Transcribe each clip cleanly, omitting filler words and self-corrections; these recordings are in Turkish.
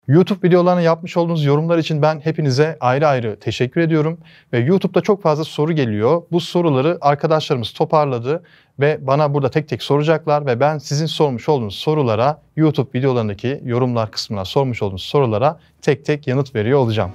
YouTube videolarına yapmış olduğunuz yorumlar için ben hepinize ayrı ayrı teşekkür ediyorum. Ve YouTube'da çok fazla soru geliyor. Bu soruları arkadaşlarımız toparladı ve bana burada tek tek soracaklar ve ben sizin sormuş olduğunuz sorulara, YouTube videolarındaki yorumlar kısmına sormuş olduğunuz sorulara tek tek yanıt veriyor olacağım.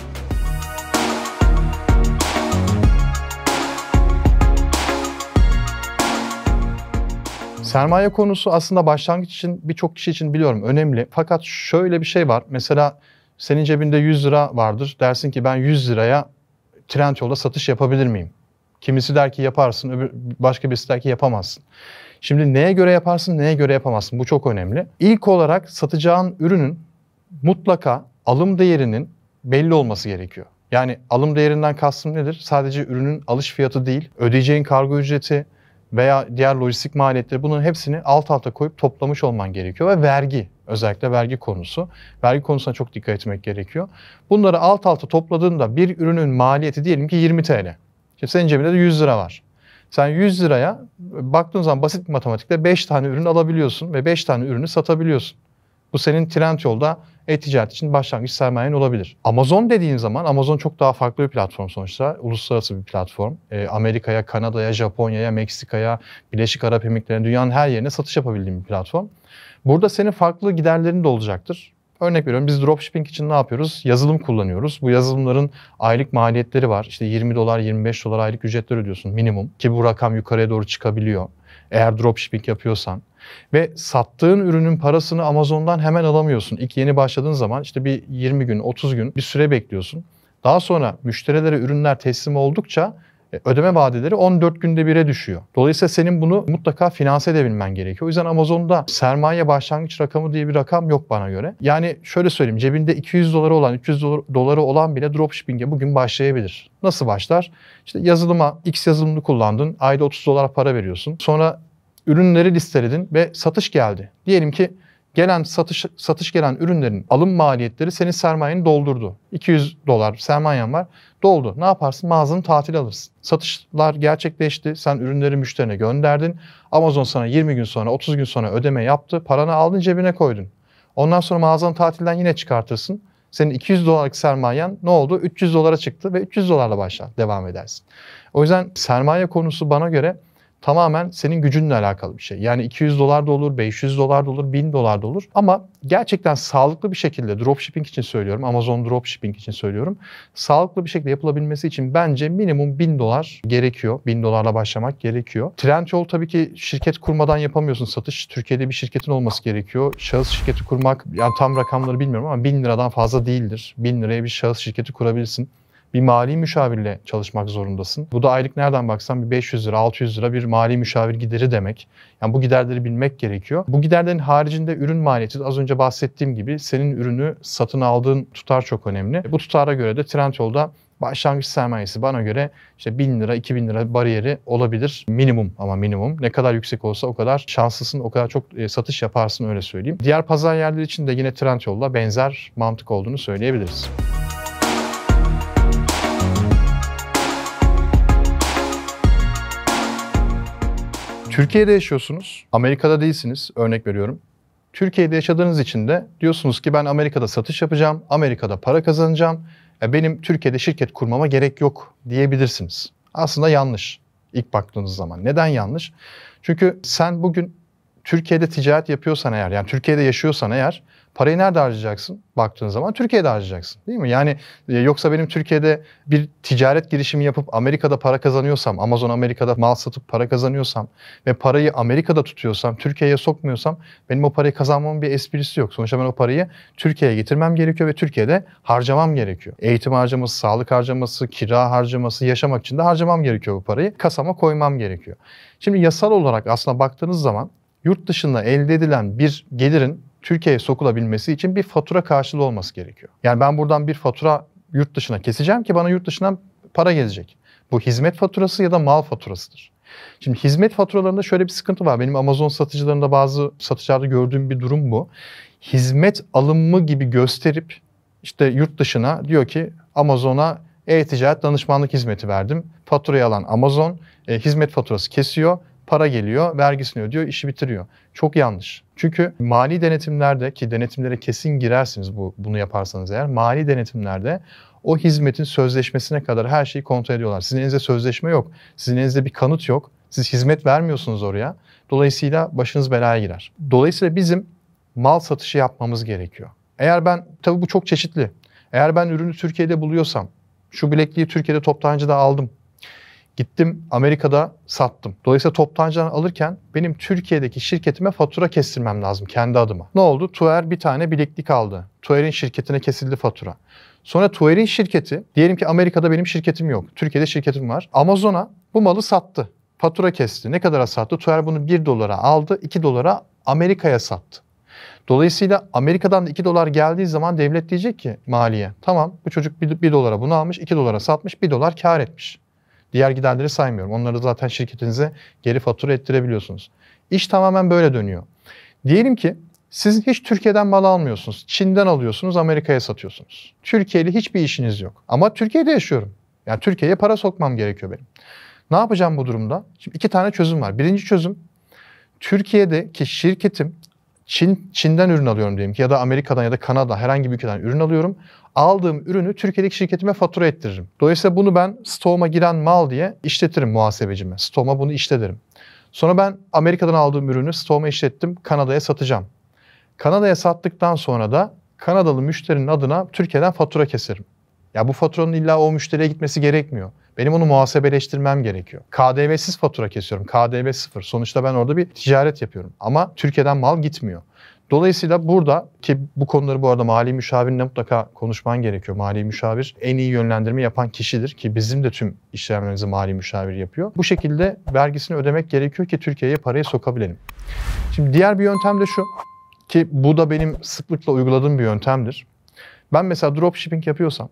Sermaye konusu aslında başlangıç için birçok kişi için biliyorum önemli. Fakat şöyle bir şey var. Mesela senin cebinde 100 lira vardır. Dersin ki ben 100 liraya Trendyol'da satış yapabilir miyim? Kimisi der ki yaparsın, başka birisi der ki yapamazsın. Şimdi neye göre yaparsın, neye göre yapamazsın? Bu çok önemli. İlk olarak satacağın ürünün mutlaka alım değerinin belli olması gerekiyor. Yani alım değerinden kastım nedir? Sadece ürünün alış fiyatı değil, ödeyeceğin kargo ücreti veya diğer lojistik maliyetleri, bunların hepsini alt alta koyup toplamış olman gerekiyor ve vergi, özellikle vergi konusu. Vergi konusuna çok dikkat etmek gerekiyor. Bunları alt alta topladığında bir ürünün maliyeti diyelim ki 20 TL. Şimdi senin cebinde de 100 lira var. Sen 100 liraya baktığın zaman basit bir matematikle 5 tane ürün alabiliyorsun ve 5 tane ürünü satabiliyorsun. Bu senin Trendyol'da e-ticaret için başlangıç sermayen olabilir. Amazon dediğin zaman, Amazon çok daha farklı bir platform sonuçta. Uluslararası bir platform. Amerika'ya, Kanada'ya, Japonya'ya, Meksika'ya, Birleşik Arap Emirlikleri'ne, dünyanın her yerine satış yapabildiğin bir platform. Burada senin farklı giderlerin de olacaktır. Örnek veriyorum, biz dropshipping için ne yapıyoruz? Yazılım kullanıyoruz. Bu yazılımların aylık maliyetleri var. İşte 20 dolar, 25 dolar aylık ücretler ödüyorsun minimum. Ki bu rakam yukarıya doğru çıkabiliyor eğer dropshipping yapıyorsan. Ve sattığın ürünün parasını Amazon'dan hemen alamıyorsun. İlk yeni başladığın zaman işte bir 20 gün, 30 gün bir süre bekliyorsun. Daha sonra müşterilere ürünler teslim oldukça ödeme vadeleri 14 günde bire düşüyor. Dolayısıyla senin bunu mutlaka finanse edebilmen gerekiyor. O yüzden Amazon'da sermaye başlangıç rakamı diye bir rakam yok bana göre. Yani şöyle söyleyeyim, cebinde 200 doları olan, 300 doları olan bile dropshipping'e bugün başlayabilir. Nasıl başlar? İşte yazılıma, X yazılımını kullandın, ayda 30 dolar para veriyorsun. Sonra ürünleri listeledin ve satış geldi. Diyelim ki satış gelen ürünlerin alım maliyetleri senin sermayeni doldurdu. 200 dolar sermayen var, doldu. Ne yaparsın? Mağazanı tatil alırsın. Satışlar gerçekleşti, sen ürünleri müşterine gönderdin. Amazon sana 20 gün sonra, 30 gün sonra ödeme yaptı. Paranı aldın, cebine koydun. Ondan sonra mağazanı tatilden yine çıkartırsın. Senin 200 dolarlık sermayen ne oldu? 300 dolara çıktı ve 300 dolarla başla, devam edersin. O yüzden sermaye konusu bana göre tamamen senin gücünle alakalı bir şey. Yani 200 dolar da olur, 500 dolar da olur, 1000 dolar da olur. Ama gerçekten sağlıklı bir şekilde, dropshipping için söylüyorum, Amazon dropshipping için söylüyorum. Sağlıklı bir şekilde yapılabilmesi için bence minimum 1000 dolar gerekiyor. 1000 dolarla başlamak gerekiyor. Trendyol tabii ki şirket kurmadan yapamıyorsun satış. Türkiye'de bir şirketin olması gerekiyor. Şahıs şirketi kurmak, yani tam rakamları bilmiyorum ama 1000 liradan fazla değildir. 1000 liraya bir şahıs şirketi kurabilirsin. Bir mali müşavirle çalışmak zorundasın. Bu da aylık nereden baksan bir 500 lira, 600 lira bir mali müşavir gideri demek. Yani bu giderleri bilmek gerekiyor. Bu giderlerin haricinde ürün maliyeti, az önce bahsettiğim gibi senin ürünü satın aldığın tutar çok önemli. Bu tutara göre de Trendyol'da başlangıç sermayesi bana göre işte 1000 lira, 2000 lira bariyeri olabilir. Minimum, ama minimum. Ne kadar yüksek olsa o kadar şanslısın, o kadar çok satış yaparsın, öyle söyleyeyim. Diğer pazar yerleri için de yine Trendyol'la benzer mantık olduğunu söyleyebiliriz. Türkiye'de yaşıyorsunuz, Amerika'da değilsiniz, örnek veriyorum. Türkiye'de yaşadığınız için de diyorsunuz ki ben Amerika'da satış yapacağım, Amerika'da para kazanacağım. Benim Türkiye'de şirket kurmama gerek yok diyebilirsiniz. Aslında yanlış ilk baktığınız zaman. Neden yanlış? Çünkü sen bugün Türkiye'de ticaret yapıyorsan eğer, yani Türkiye'de yaşıyorsan eğer, parayı nerede harcayacaksın? Baktığın zaman Türkiye'de harcayacaksın, değil mi? Yani yoksa benim Türkiye'de bir ticaret girişimi yapıp Amerika'da para kazanıyorsam, Amazon Amerika'da mal satıp para kazanıyorsam ve parayı Amerika'da tutuyorsam, Türkiye'ye sokmuyorsam benim o parayı kazanmamın bir esprisi yok. Sonuçta ben o parayı Türkiye'ye getirmem gerekiyor ve Türkiye'de harcamam gerekiyor. Eğitim harcaması, sağlık harcaması, kira harcaması, yaşamak için de harcamam gerekiyor bu parayı. Kasama koymam gerekiyor. Şimdi yasal olarak aslında baktığınız zaman yurt dışında elde edilen bir gelirin Türkiye'ye sokulabilmesi için bir fatura karşılığı olması gerekiyor. Yani ben buradan bir fatura yurt dışına keseceğim ki bana yurt dışından para gelecek. Bu hizmet faturası ya da mal faturasıdır. Şimdi hizmet faturalarında şöyle bir sıkıntı var. Benim Amazon satıcılarında, bazı satıcılarda gördüğüm bir durum bu. Hizmet alımı gibi gösterip işte yurt dışına diyor ki Amazon'a e-ticaret danışmanlık hizmeti verdim. Faturayı alan Amazon hizmet faturası kesiyor. para geliyor, vergisini ödüyor, işi bitiriyor. Çok yanlış. Çünkü mali denetimlerde, ki denetimlere kesin girersiniz bunu yaparsanız eğer, mali denetimlerde o hizmetin sözleşmesine kadar her şeyi kontrol ediyorlar. Sizin elinizde sözleşme yok, sizin elinizde bir kanıt yok, siz hizmet vermiyorsunuz oraya. Dolayısıyla başınız belaya girer. Dolayısıyla bizim mal satışı yapmamız gerekiyor. Tabii bu çok çeşitli. Eğer ben ürünü Türkiye'de buluyorsam, şu bilekliği Türkiye'de toptancıda aldım, gittim Amerika'da sattım. Dolayısıyla toptancıdan alırken benim Türkiye'deki şirketime fatura kestirmem lazım kendi adıma. Ne oldu? Tuer bir tane bileklik aldı. Tuer'in şirketine kesildi fatura. Sonra Tuer'in şirketi, diyelim ki Amerika'da benim şirketim yok, Türkiye'de şirketim var. Amazon'a bu malı sattı. Fatura kesti. Ne kadara sattı? Tuer bunu 1 dolara aldı, 2 dolara Amerika'ya sattı. Dolayısıyla Amerika'dan da 2 dolar geldiği zaman devlet diyecek ki maliye, tamam bu çocuk 1 dolara bunu almış, 2 dolara satmış, 1 dolar kar etmiş. Diğer giderleri saymıyorum. Onları zaten şirketinize geri fatura ettirebiliyorsunuz. İş tamamen böyle dönüyor. Diyelim ki siz hiç Türkiye'den mal almıyorsunuz. Çin'den alıyorsunuz, Amerika'ya satıyorsunuz. Türkiye ile hiçbir işiniz yok. Ama Türkiye'de yaşıyorum. Yani Türkiye'ye para sokmam gerekiyor benim. Ne yapacağım bu durumda? Şimdi 2 tane çözüm var. Birinci çözüm, Türkiye'deki şirketim Çin'den ürün alıyorum diyelim ki, ya da Amerika'dan ya da Kanada herhangi bir ülkeden ürün alıyorum. Aldığım ürünü Türkiye'deki şirketime fatura ettiririm. Dolayısıyla bunu ben stoğuma giren mal diye işletirim muhasebecime. Stoğuma bunu işletirim. Sonra ben Amerika'dan aldığım ürünü stoğuma işlettim, Kanada'ya satacağım. Kanada'ya sattıktan sonra da Kanadalı müşterinin adına Türkiye'den fatura keserim. Ya bu faturanın illa o müşteriye gitmesi gerekmiyor. Benim onu muhasebeleştirmem gerekiyor. KDV'siz fatura kesiyorum. KDV 0. Sonuçta ben orada bir ticaret yapıyorum. Ama Türkiye'den mal gitmiyor. Dolayısıyla burada, ki bu konuları bu arada mali müşavirle mutlaka konuşman gerekiyor. Mali müşavir en iyi yönlendirme yapan kişidir ki bizim de tüm işlemlerimizi mali müşavir yapıyor. Bu şekilde vergisini ödemek gerekiyor ki Türkiye'ye parayı sokabilelim. Şimdi diğer bir yöntem de şu, ki bu da benim sıklıkla uyguladığım bir yöntemdir. Ben mesela dropshipping yapıyorsam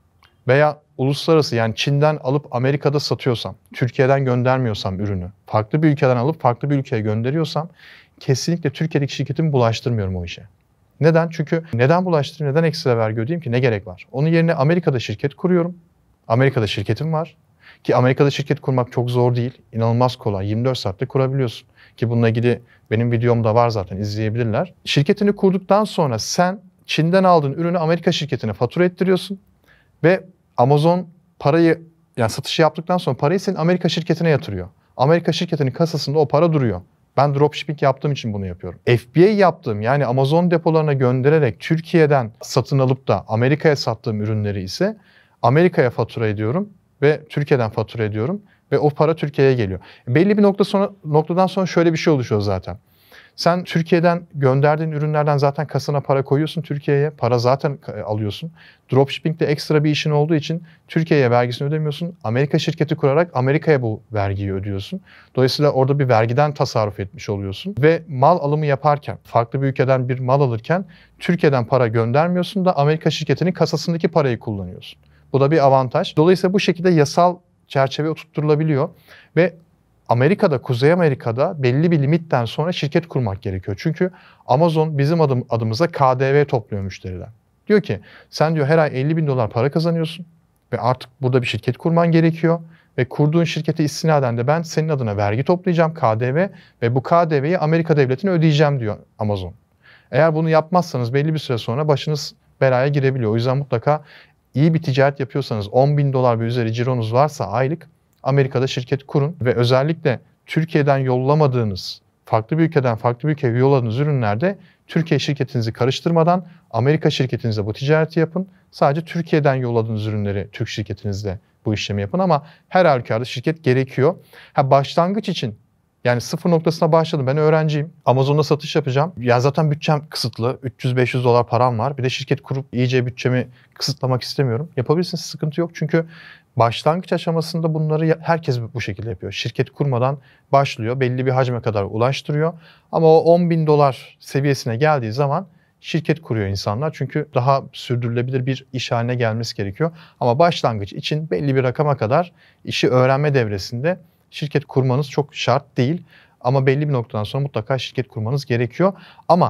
veya uluslararası, yani Çin'den alıp Amerika'da satıyorsam, Türkiye'den göndermiyorsam ürünü, farklı bir ülkeden alıp farklı bir ülkeye gönderiyorsam kesinlikle Türkiye'deki şirketimi bulaştırmıyorum o işe. Neden? Çünkü neden bulaştırayım, neden ekstra vergi ödeyeyim ki, ne gerek var? Onun yerine Amerika'da şirket kuruyorum. Amerika'da şirketim var. Ki Amerika'da şirket kurmak çok zor değil. İnanılmaz kolay. 24 saatte kurabiliyorsun. Ki bununla ilgili benim videom da var zaten, izleyebilirler. Şirketini kurduktan sonra sen Çin'den aldığın ürünü Amerika şirketine fatura ettiriyorsun. Ve Amazon parayı, yani satışı yaptıktan sonra parayı senin Amerika şirketine yatırıyor. Amerika şirketinin kasasında o para duruyor. Ben dropshipping yaptığım için bunu yapıyorum. FBA yaptığım, yani Amazon depolarına göndererek Türkiye'den satın alıp da Amerika'ya sattığım ürünleri ise Amerika'ya fatura ediyorum ve Türkiye'den fatura ediyorum ve o para Türkiye'ye geliyor. Belli bir noktadan sonra şöyle bir şey oluşuyor zaten. Sen Türkiye'den gönderdiğin ürünlerden zaten kasana para koyuyorsun Türkiye'ye. Para zaten alıyorsun. Dropshipping'de ekstra bir işin olduğu için Türkiye'ye vergisini ödemiyorsun. Amerika şirketi kurarak Amerika'ya bu vergiyi ödüyorsun. Dolayısıyla orada bir vergiden tasarruf etmiş oluyorsun. Ve mal alımı yaparken, farklı bir ülkeden bir mal alırken Türkiye'den para göndermiyorsun da Amerika şirketinin kasasındaki parayı kullanıyorsun. Bu da bir avantaj. Dolayısıyla bu şekilde yasal çerçeve oturtturulabiliyor ve Amerika'da, Kuzey Amerika'da belli bir limitten sonra şirket kurmak gerekiyor. Çünkü Amazon bizim adımıza KDV topluyor müşteriden. Diyor ki sen diyor her ay 50 bin dolar para kazanıyorsun ve artık burada bir şirket kurman gerekiyor. Ve kurduğun şirkete istinaden de ben senin adına vergi toplayacağım, KDV, ve bu KDV'yi Amerika devletine ödeyeceğim diyor Amazon. Eğer bunu yapmazsanız belli bir süre sonra başınız belaya girebiliyor. O yüzden mutlaka iyi bir ticaret yapıyorsanız, 10 bin dolar ve üzeri cironuz varsa aylık, Amerika'da şirket kurun ve özellikle Türkiye'den yollamadığınız, farklı bir ülkeden farklı bir ülkeye yolladığınız ürünlerde Türkiye şirketinizi karıştırmadan Amerika şirketinizle bu ticareti yapın. Sadece Türkiye'den yolladığınız ürünleri Türk şirketinizle bu işlemi yapın ama her halükarda şirket gerekiyor. Başlangıç için, yani sıfır noktasına başladım. Ben öğrenciyim. Amazon'da satış yapacağım. Ya zaten bütçem kısıtlı. 300-500 dolar param var. Bir de şirket kurup iyice bütçemi kısıtlamak istemiyorum. Yapabilirsiniz, sıkıntı yok. Çünkü başlangıç aşamasında bunları herkes bu şekilde yapıyor. Şirket kurmadan başlıyor. Belli bir hacme kadar ulaştırıyor. Ama o 10 bin dolar seviyesine geldiği zaman şirket kuruyor insanlar. Çünkü daha sürdürülebilir bir iş haline gelmesi gerekiyor. Ama başlangıç için belli bir rakama kadar işi öğrenme devresinde şirket kurmanız çok şart değil. Ama belli bir noktadan sonra mutlaka şirket kurmanız gerekiyor. Ama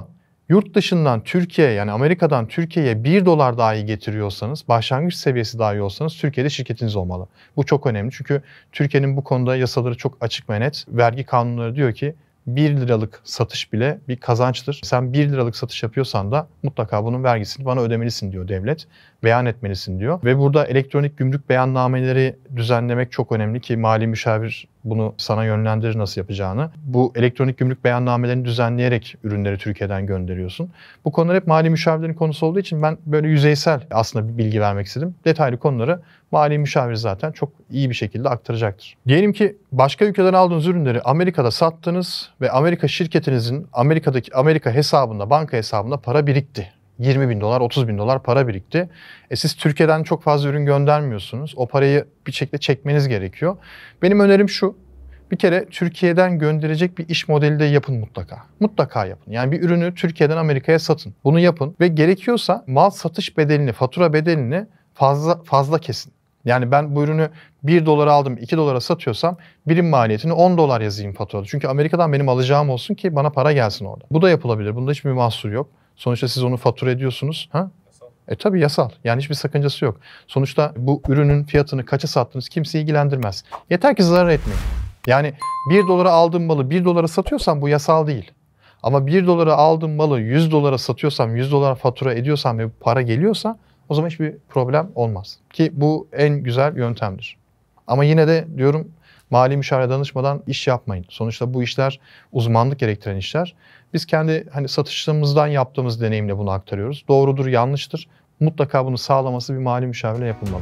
Yurt dışından Türkiye'ye, yani Amerika'dan Türkiye'ye 1 dolar dahi getiriyorsanız, başlangıç seviyesi dahi olsanız Türkiye'de şirketiniz olmalı. Bu çok önemli çünkü Türkiye'nin bu konuda yasaları çok açık ve net. Vergi kanunları diyor ki 1 liralık satış bile bir kazançtır. Sen 1 liralık satış yapıyorsan da mutlaka bunun vergisini bana ödemelisin diyor devlet. Beyan etmelisin diyor. Ve burada elektronik gümrük beyannameleri düzenlemek çok önemli ki mali müşavir bunu sana yönlendirir nasıl yapacağını. Bu elektronik gümrük beyannamelerini düzenleyerek ürünleri Türkiye'den gönderiyorsun. Bu konular hep mali müşavirlerin konusu olduğu için ben böyle yüzeysel aslında bir bilgi vermek istedim. Detaylı konuları mali müşavir zaten çok iyi bir şekilde aktaracaktır. Diyelim ki başka ülkeden aldığınız ürünleri Amerika'da sattınız ve Amerika şirketinizin Amerika hesabında, banka hesabında para birikti. 20 bin dolar, 30 bin dolar para birikti. Siz Türkiye'den çok fazla ürün göndermiyorsunuz. O parayı bir şekilde çekmeniz gerekiyor. Benim önerim şu. Bir kere Türkiye'den gönderecek bir iş modeli de yapın mutlaka. Mutlaka yapın. Yani bir ürünü Türkiye'den Amerika'ya satın. Bunu yapın ve gerekiyorsa mal satış bedelini, fatura bedelini fazla kesin. Yani ben bu ürünü 1 dolara aldım, 2 dolara satıyorsam birim maliyetini 10 dolar yazayım faturada. Çünkü Amerika'dan benim alacağım olsun ki bana para gelsin orada. Bu da yapılabilir. Bunda hiçbir mahsur yok. Sonuçta siz onu fatura ediyorsunuz. Ha? Tabii yasal. Yani hiçbir sakıncası yok. Sonuçta bu ürünün fiyatını kaça sattınız kimse ilgilendirmez. Yeter ki zarar etmeyin. Yani 1 dolara aldığım malı 1 dolara satıyorsam bu yasal değil. Ama 1 dolara aldığım malı 100 dolara satıyorsam, 100 dolar fatura ediyorsam ve para geliyorsa o zaman hiçbir problem olmaz. Ki bu en güzel yöntemdir. Ama yine de diyorum mali müşavire danışmadan iş yapmayın. Sonuçta bu işler uzmanlık gerektiren işler. Biz kendi satışlarımızdan yaptığımız deneyimle bunu aktarıyoruz. Doğrudur, yanlıştır. Mutlaka bunu sağlaması bir mali müşavirle yapılmalı.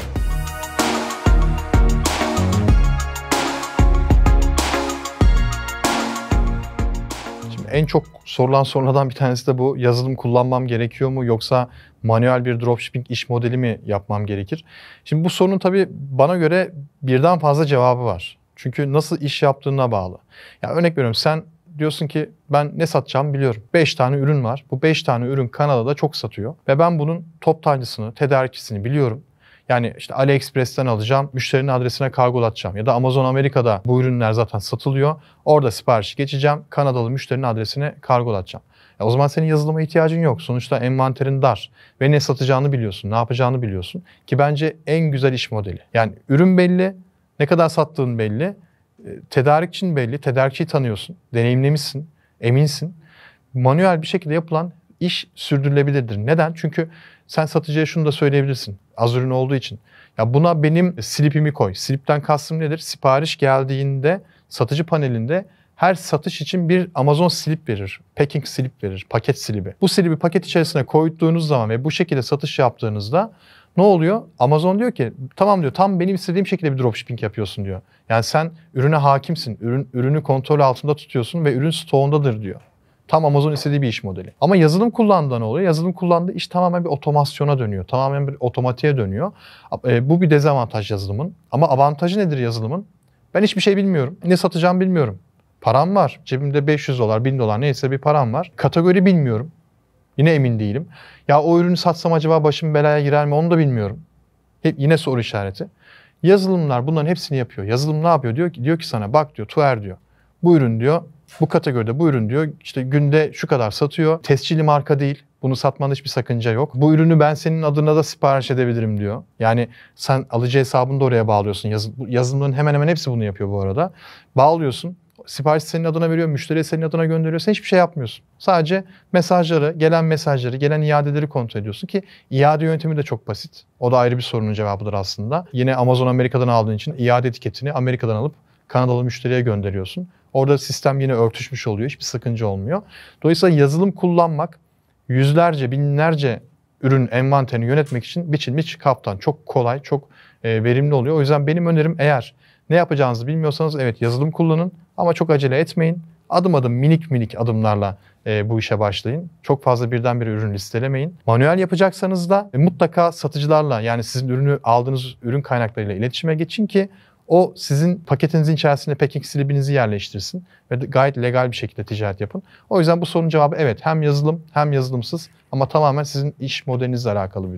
Şimdi en çok sorulan sorulardan bir tanesi de bu. Yazılım kullanmam gerekiyor mu yoksa manuel bir dropshipping iş modeli mi yapmam gerekir? Şimdi bu sorunun tabii bana göre birden fazla cevabı var. Çünkü nasıl iş yaptığına bağlı. Yani örnek veriyorum, sen diyorsun ki ben ne satacağımı biliyorum. 5 tane ürün var. Bu 5 tane ürün Kanada'da çok satıyor. Ve ben bunun toptancısını, tedarikçisini biliyorum. Yani işte AliExpress'ten alacağım, müşterinin adresine kargolatacağım. Ya da Amazon Amerika'da bu ürünler zaten satılıyor. Orada siparişi geçeceğim, Kanadalı müşterinin adresine kargolatacağım. O zaman senin yazılıma ihtiyacın yok. Sonuçta envanterin dar ve ne satacağını biliyorsun, ne yapacağını biliyorsun. Ki bence en güzel iş modeli. Yani ürün belli, ne kadar sattığın belli, tedarikçin belli, tedarikçiyi tanıyorsun, deneyimlemişsin, eminsin. Manuel bir şekilde yapılan iş sürdürülebilirdir. Neden? Çünkü sen satıcıya şunu da söyleyebilirsin. Az ürün olduğu için. Ya buna benim slipimi koy. Slipten kastım nedir? Sipariş geldiğinde satıcı panelinde her satış için bir Amazon slip verir. Packing slip verir. Paket slibi. Bu slibi paket içerisine koyduğunuz zaman ve bu şekilde satış yaptığınızda ne oluyor? Amazon diyor ki tamam diyor, tam benim istediğim şekilde bir dropshipping yapıyorsun diyor. Yani sen ürüne hakimsin. Ürünü kontrol altında tutuyorsun ve ürün stoğundadır diyor. Tam Amazon istediği bir iş modeli. Ama yazılım kullandığında ne oluyor? Yazılım kullandığı iş tamamen bir otomasyona dönüyor. Tamamen bir otomatiğe dönüyor. Bu bir dezavantaj yazılımın. Ama avantajı nedir yazılımın? Ben hiçbir şey bilmiyorum. Ne satacağımı bilmiyorum. Param var. Cebimde 500 dolar, 1000 dolar neyse bir param var. Kategori bilmiyorum. Yine emin değilim. Ya o ürünü satsam acaba başım belaya girer mi onu da bilmiyorum. Hep yine soru işareti. Yazılımlar bunların hepsini yapıyor. Yazılım ne yapıyor? Diyor ki sana bak diyor, Tuğer diyor. Bu ürün diyor, bu kategoride bu ürün diyor işte günde şu kadar satıyor. Tescilli marka değil. Bunu satmanda hiçbir sakınca yok. Bu ürünü ben senin adına da sipariş edebilirim diyor. Yani sen alıcı hesabını da oraya bağlıyorsun. Yazılımların hemen hemen hepsi bunu yapıyor bu arada. Bağlıyorsun. Sipariş senin adına veriyor, müşteriye senin adına gönderiyor. Sen hiçbir şey yapmıyorsun. Sadece gelen mesajları, gelen iadeleri kontrol ediyorsun ki iade yöntemi de çok basit. O da ayrı bir sorunun cevabıdır aslında. Yine Amazon Amerika'dan aldığın için iade etiketini Amerika'dan alıp Kanadalı müşteriye gönderiyorsun. Orada sistem yine örtüşmüş oluyor. Hiçbir sakınca olmuyor. Dolayısıyla yazılım kullanmak yüzlerce, binlerce ürün envanterini yönetmek için biçilmiş kaptan. Çok kolay, çok verimli oluyor. O yüzden benim önerim, eğer ne yapacağınızı bilmiyorsanız evet yazılım kullanın ama çok acele etmeyin. Adım adım minik adımlarla bu işe başlayın. Çok fazla birdenbire ürün listelemeyin. Manuel yapacaksanız da mutlaka satıcılarla, yani sizin aldığınız ürün kaynaklarıyla iletişime geçin ki o sizin paketinizin içerisine packing slibinizi yerleştirsin ve gayet legal bir şekilde ticaret yapın. O yüzden bu sorunun cevabı evet, hem yazılım hem yazılımsız ama tamamen sizin iş modelinizle alakalı bir durum.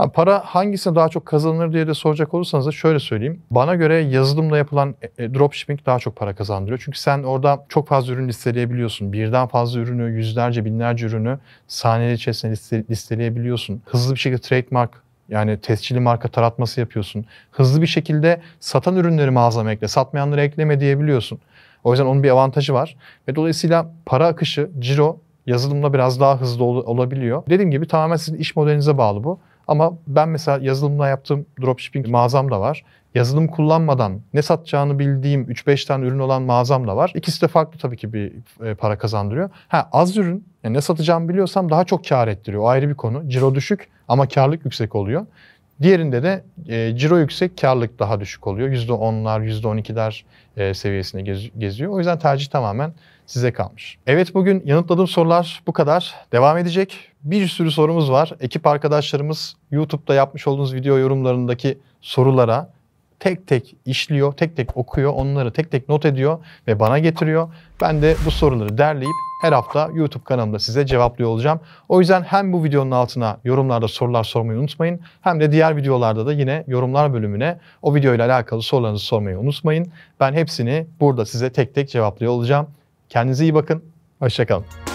Para hangisine daha çok kazanılır diye de soracak olursanız da şöyle söyleyeyim. Bana göre yazılımla yapılan dropshipping daha çok para kazandırıyor. Çünkü sen orada çok fazla ürün listeleyebiliyorsun. Birden fazla ürünü, yüzlerce, binlerce ürünü saniye içerisinde listeleyebiliyorsun. Hızlı bir şekilde trademark, yani tescilli marka taratması yapıyorsun. Hızlı bir şekilde satan ürünleri mağazama ekle, satmayanları ekleme diyebiliyorsun. O yüzden onun bir avantajı var. Ve dolayısıyla para akışı, ciro yazılımla biraz daha hızlı olabiliyor. Dediğim gibi tamamen sizin iş modelinize bağlı bu. Ama ben mesela yazılımla yaptığım dropshipping mağazam da var. Yazılım kullanmadan ne satacağını bildiğim 3-5 tane ürün olan mağazam da var. İkisi de farklı tabii ki bir para kazandırıyor. Az ürün, yani ne satacağımı biliyorsam daha çok kar ettiriyor. O ayrı bir konu. Ciro düşük ama karlılık yüksek oluyor. Diğerinde de ciro yüksek, karlılık daha düşük oluyor. %10'lar, %12'ler seviyesine geziyor. O yüzden tercih tamamen size kalmış. Evet, bugün yanıtladığım sorular bu kadar. Devam edecek. Bir sürü sorumuz var. Ekip arkadaşlarımız YouTube'da yapmış olduğunuz video yorumlarındaki sorulara tek tek işliyor, tek tek okuyor, onları tek tek not ediyor ve bana getiriyor. Ben de bu soruları derleyip her hafta YouTube kanalımda size cevaplıyor olacağım. O yüzden hem bu videonun altına yorumlarda sorular sormayı unutmayın, hem de diğer videolarda da yine yorumlar bölümüne o videoyla alakalı sorularınızı sormayı unutmayın. Ben hepsini burada size tek tek cevaplıyor olacağım. Kendinize iyi bakın, hoşça kalın.